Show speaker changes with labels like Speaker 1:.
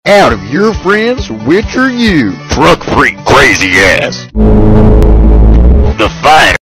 Speaker 1: Out of your friends, which are you?
Speaker 2: Truck freak crazy ass. The fighter.